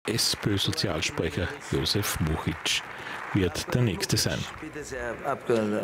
SPÖ-Sozialsprecher Josef Muchitsch wird der Nächste sein. Bitte sehr, Herr Abgeordneter.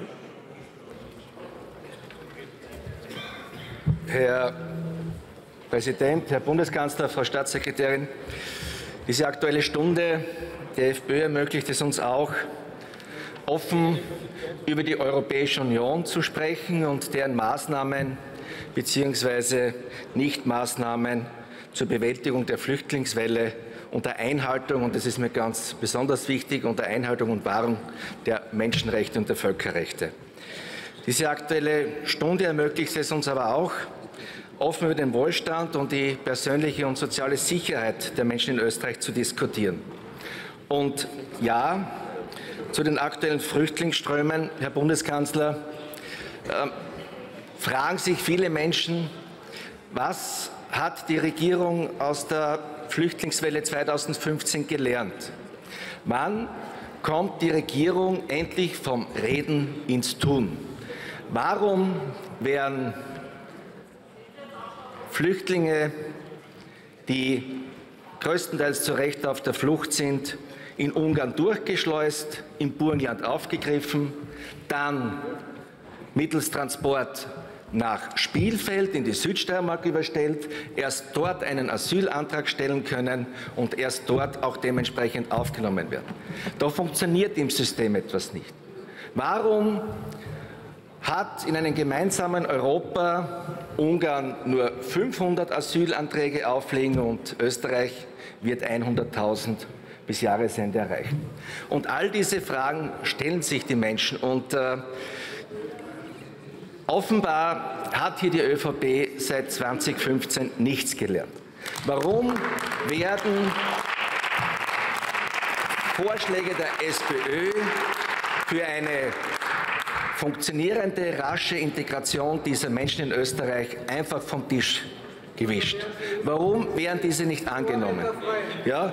Herr Präsident, Herr Bundeskanzler, Frau Staatssekretärin, diese Aktuelle Stunde der FPÖ ermöglicht es uns auch, offen über die Europäische Union zu sprechen und deren Maßnahmen bzw. Nichtmaßnahmen zur Bewältigung der Flüchtlingswelle unter Einhaltung, und das ist mir ganz besonders wichtig, unter Einhaltung und Wahrung der Menschenrechte und der Völkerrechte. Diese Aktuelle Stunde ermöglicht es uns aber auch, offen über den Wohlstand und die persönliche und soziale Sicherheit der Menschen in Österreich zu diskutieren. Und ja, zu den aktuellen Flüchtlingsströmen, Herr Bundeskanzler, fragen sich viele Menschen, was hat die Regierung aus der Flüchtlingswelle 2015 gelernt? Wann kommt die Regierung endlich vom Reden ins Tun? Warum werden Flüchtlinge, die größtenteils zu Recht auf der Flucht sind, in Ungarn durchgeschleust, im Burgenland aufgegriffen, dann mittels Transport nach Spielfeld in die Südsteiermark überstellt, erst dort einen Asylantrag stellen können und erst dort auch dementsprechend aufgenommen werden? Da funktioniert im System etwas nicht. Warum hat in einem gemeinsamen Europa Ungarn nur 500 Asylanträge auflegen und Österreich wird 100.000 bis Jahresende erreichen? Und all diese Fragen stellen sich die Menschen. Und offenbar hat hier die ÖVP seit 2015 nichts gelernt. Warum werden Vorschläge der SPÖ für eine funktionierende, rasche Integration dieser Menschen in Österreich einfach vom Tisch gewischt? Warum werden diese nicht angenommen? Ja,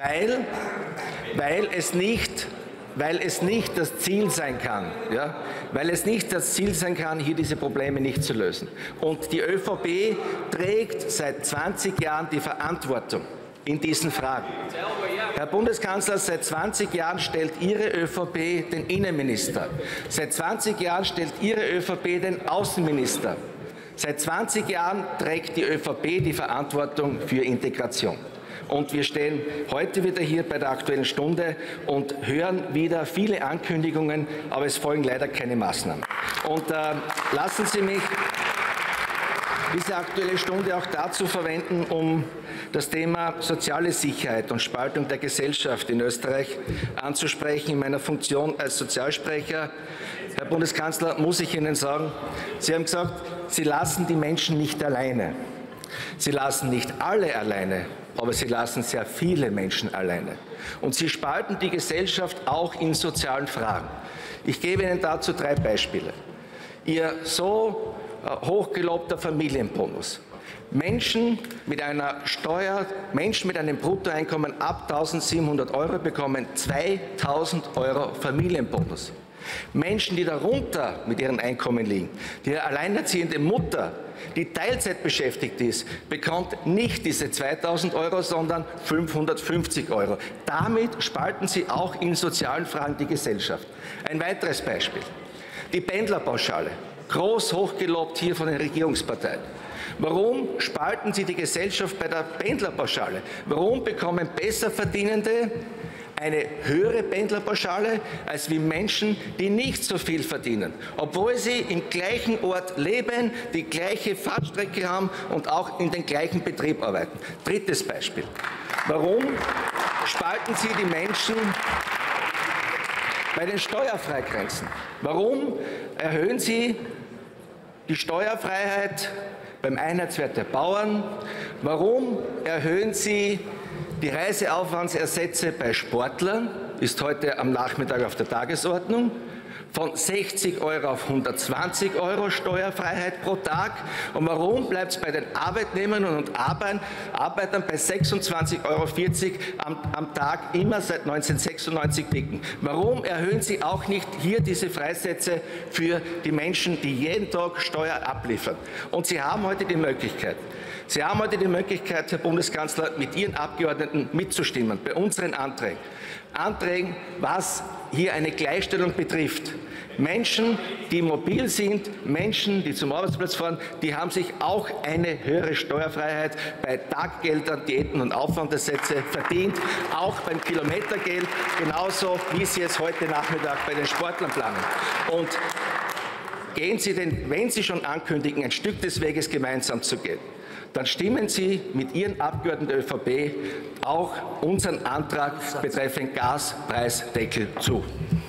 weil es nicht das Ziel sein kann, ja? Weil es nicht das Ziel sein kann, hier diese Probleme nicht zu lösen. Und die ÖVP trägt seit 20 Jahren die Verantwortung in diesen Fragen. Herr Bundeskanzler, seit 20 Jahren stellt Ihre ÖVP den Innenminister. Seit 20 Jahren stellt Ihre ÖVP den Außenminister. Seit 20 Jahren trägt die ÖVP die Verantwortung für Integration. Und wir stehen heute wieder hier bei der Aktuellen Stunde und hören wieder viele Ankündigungen, aber es folgen leider keine Maßnahmen. Und lassen Sie mich diese Aktuelle Stunde auch dazu verwenden, um das Thema soziale Sicherheit und Spaltung der Gesellschaft in Österreich anzusprechen. In meiner Funktion als Sozialsprecher, Herr Bundeskanzler, muss ich Ihnen sagen, Sie haben gesagt, Sie lassen die Menschen nicht alleine. Sie lassen nicht alle alleine, aber Sie lassen sehr viele Menschen alleine. Und Sie spalten die Gesellschaft auch in sozialen Fragen. Ich gebe Ihnen dazu 3 Beispiele. Ihr so hochgelobter Familienbonus. Menschen mit einem Bruttoeinkommen ab 1.700 € bekommen 2.000 € Familienbonus. Menschen, die darunter mit ihrem Einkommen liegen, die alleinerziehende Mutter, die Teilzeit beschäftigt ist, bekommt nicht diese 2.000 €, sondern 550 €. Damit spalten Sie auch in sozialen Fragen die Gesellschaft. Ein weiteres Beispiel. Die Pendlerpauschale. Groß hochgelobt hier von den Regierungsparteien. Warum spalten Sie die Gesellschaft bei der Pendlerpauschale? Warum bekommen Besserverdienende eine höhere Pendlerpauschale als wie Menschen, die nicht so viel verdienen, obwohl sie im gleichen Ort leben, die gleiche Fahrtstrecke haben und auch in den gleichen Betrieb arbeiten? Drittes Beispiel. Warum spalten Sie die Menschen bei den Steuerfreigrenzen? Warum erhöhen Sie die Steuerfreiheit beim Einheitswert der Bauern? Warum erhöhen Sie die Reiseaufwandsersätze bei Sportlern? Ist heute am Nachmittag auf der Tagesordnung. Von 60 € auf 120 € Steuerfreiheit pro Tag. Und warum bleibt es bei den Arbeitnehmern und Arbeitern bei 26,40 € am Tag immer seit 1996 liegen? Warum erhöhen Sie auch nicht hier diese Freisätze für die Menschen, die jeden Tag Steuer abliefern? Und Sie haben heute die Möglichkeit, Sie haben heute die Möglichkeit, Herr Bundeskanzler, mit Ihren Abgeordneten mitzustimmen bei unseren Anträgen. Anträgen, was hier eine Gleichstellung betrifft. Menschen, die mobil sind, Menschen, die zum Arbeitsplatz fahren, die haben sich auch eine höhere Steuerfreiheit bei Taggeldern, Diäten und Aufwandsersätze verdient, auch beim Kilometergeld, genauso wie Sie es heute Nachmittag bei den Sportlern planen. Und gehen Sie denn, wenn Sie schon ankündigen, ein Stück des Weges gemeinsam zu gehen, dann stimmen Sie mit Ihren Abgeordneten der ÖVP auch unseren Antrag betreffend Gaspreisdeckel zu.